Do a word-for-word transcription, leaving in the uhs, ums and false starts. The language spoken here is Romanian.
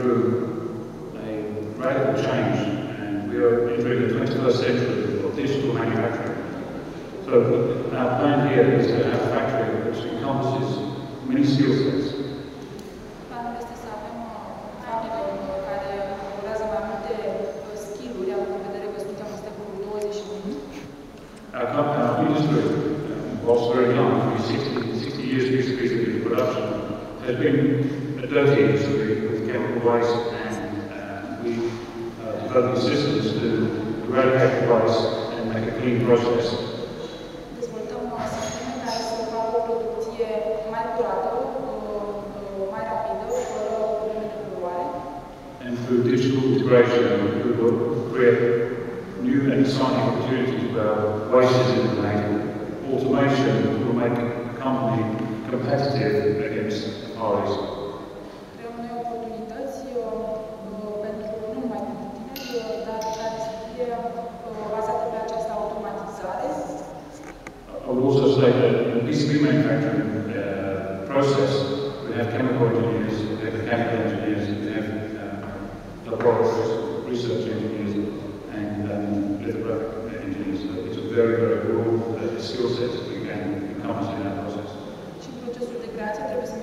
through a radical change, and we are entering the twenty-first century of digital manufacturing. So our plan here is to have a factory which encompasses many skill sets. Planul este să avem o fabrică care colaborează mai multe skill-uri, având în vedere că suntem în secolul douăzeci și unu. Our, our industry, um, whilst very young, sixty, sixty years history of production, has been a dirty industry with chemical waste, and uh, we uh, developing systems to eradicate the waste and make a clean process. Dezvoltăm sisteme care să facă o producție mai curată, mai rapidă, fără probleme de poluare. And through digital integration, we will create new and exciting opportunities where waste is eliminated. Automation will make a company competitive against the Far East. Creăm noi oportunități pentru nu numai pentru tineri, dar care să fie bazate pe această automatizare. I would also say that in the P C B manufacturing uh, process, we have chemical engineers, we have mechanical engineers, we have uh, laboratories, research engineers, and um, lithographic engineers. So it's a very, very broad uh, skill set that we can encompass in our process. Și în procesul de creație trebuie să